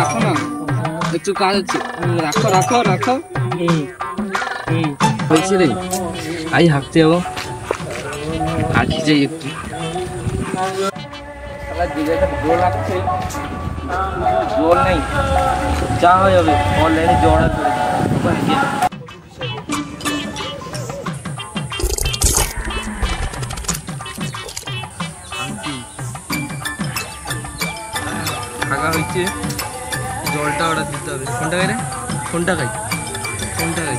রাখো না, একটু কাজ আছে। রাখো রাখো রাখো। হয়েছে রে, আই হাঁটতে যাবো। আঁকি যাই একটু। জোর লাগছে, জোর নেই, যা হয়ে যাবে। অনলাইনে জোর আছে। থাকা হয়েছে, জলটা অর্ডার দিতে হবে। কোনটা খাই রে? কোনটা খাই? কোনটা খাই?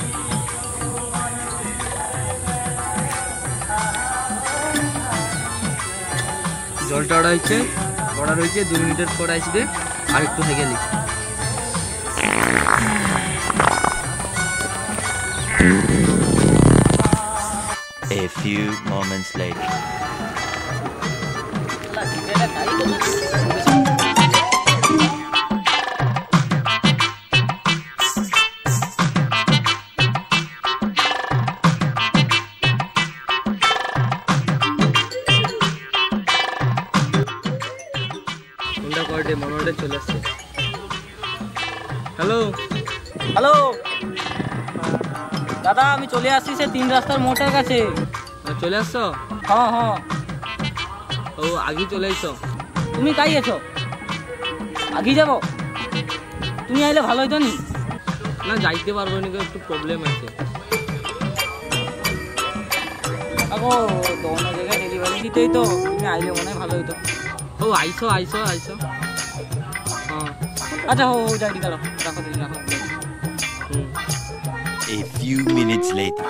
জলটা অর্ডার হয়েছে, 2 মিনিটের পর আসবে। আর একটু হয়ে গেলি। A few moments later. মনে চলে আসছে। হ্যালো হ্যালো দাদা, আমি চলে আসছি সে 3 রাস্তার মোড়ের কাছে। চলে আসছো? হ্যাঁ হ্যাঁ। ও আগে চলে এসো। তুমি কাই এসো? আগে যাব? তুমি আইলে ভালো হইতো নি? না যাইতে পারবো না, একটু প্রবলেম আছে। আগো তো অন্য জায়গায় ডেলিভারি দিতেই তো, তুমি আইলে মনে হয় ভালো হইতো। ও আইসো আইসো আইসো। হ্যাঁ আচ্ছা হো হো, যাই গেল। রাখো তুমি, রাখো। A few minutes later.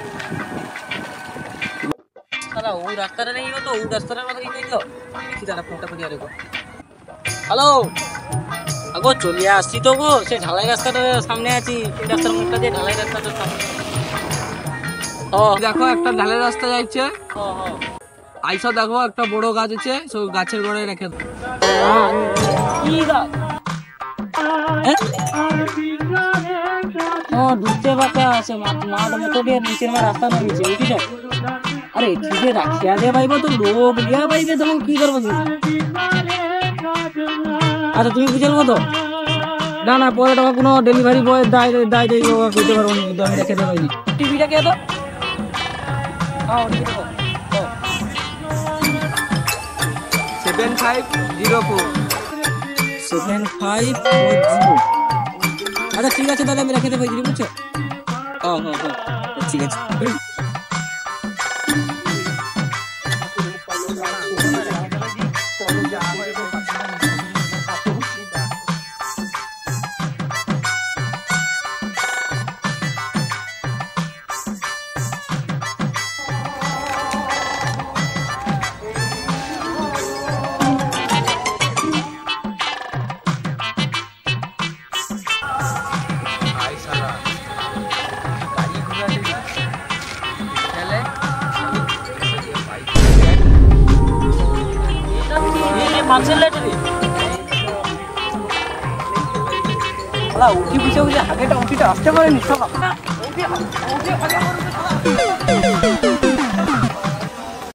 দাদা ও রাস্তাটা নেই তো, ও রাস্তাটার কথা কি কইলো? দেখি দাদা ফোনটা করি আরে গো। হ্যালো আগো, চলে আসছি তো গো, সে ঢালাই রাস্তাটার সামনে আছি। এই রাস্তার মুখটা দিয়ে ঢালাই রাস্তাটার সামনে। ও দেখো একটা ঢালাই রাস্তা যাচ্ছে। ও ও আইসা দেখো, একটা বড় গাছ আছে, সব গাছের গোড়ায় রেখে দাও। কি গাছ? ও ঢুকতে বাতা আছে, মাঠ মতো দিয়ে নিচের মা রাস্তা নামিয়েছে, বুঝিস? আরে ঠিকই রাখিয়া দে পাইব তো, লোক লিয়া পাইবে, তখন কি করবো? আচ্ছা তুমি বুঝাল তো? না না, পরে তোমার কোনো ডেলিভারি বয় দায় দায় দায় করতে পারবো না, কিন্তু আমি রেখে দেবো। টিভিটা কে তো? হ্যাঁ ওটা দেখো। 7504 7540। আচ্ছা ঠিক আছে দাদা, আমি রেখে দেবো, বুঝছো? হ্যাঁ হ্যাঁ হ্যাঁ ঠিক আছে। উঠি বুঝে বুঝে আগেটা উঠিটা আসতে পারেনি সব।